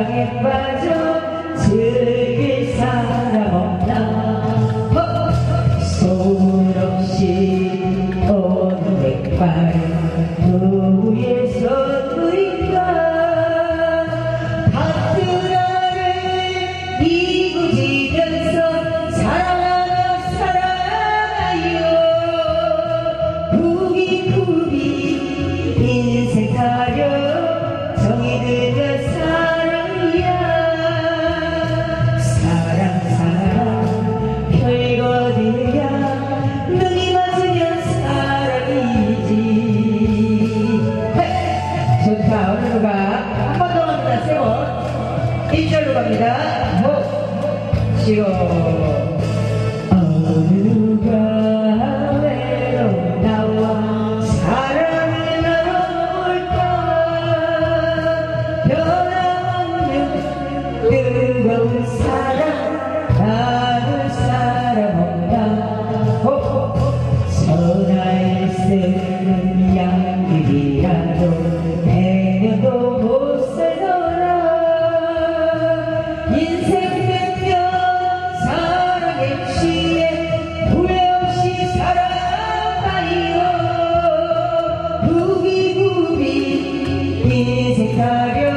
사랑에 빠져 즐길 사람 없나 소문 없이 오는 백발 누구에서 누린가 같은 하늘 이구지면서 사랑하며 살아가요 부비부비 인생 타려 정이 들면 사랑이야 사랑 별거리야 눈이 맞으면 사랑이지 좋다. 어느 누가 한 번 더 갑니다. 세워 1절로 갑니다. 호 시오 어느 누가 외로운 나와 사랑을 나눠볼까 변함없는 뜨거운 사랑 나눌 사람 없나 전화를 쓰는 양들이라도 내년도 못 살더라 인생 백년 사랑에 취해 후회 없이 살아가요 부비부비 인생 가려